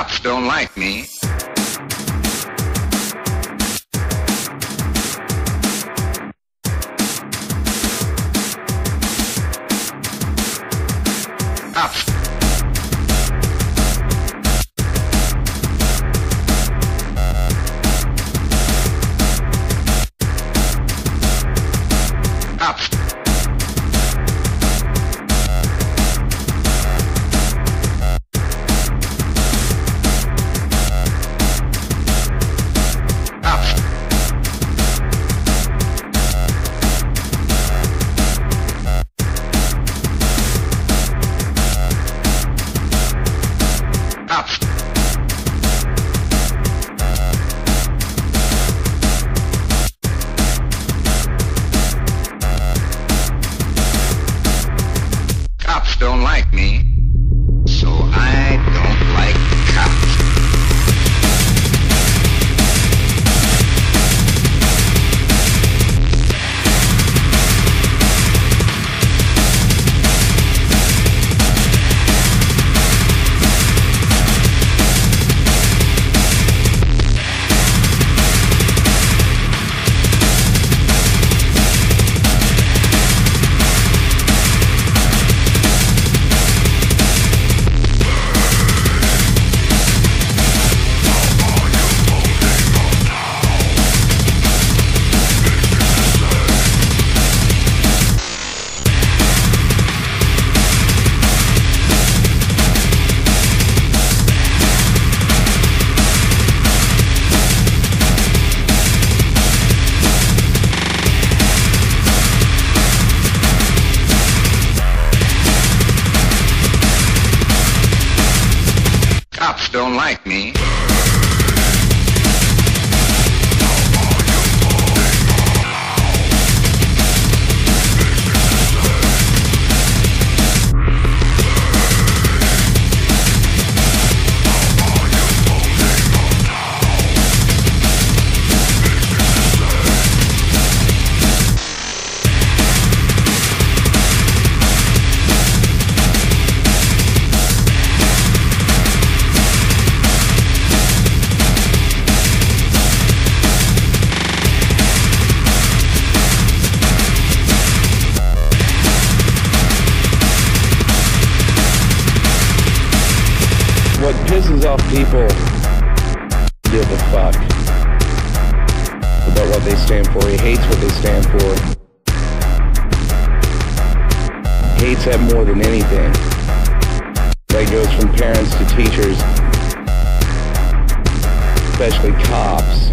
Cops don't like me. Cops. Cops. Cops don't like me, so I don't like cops. Cops don't like me. What pisses off people give a fuck about what they stand for. He hates what they stand for. Hates that more than anything. That goes from parents to teachers, especially cops.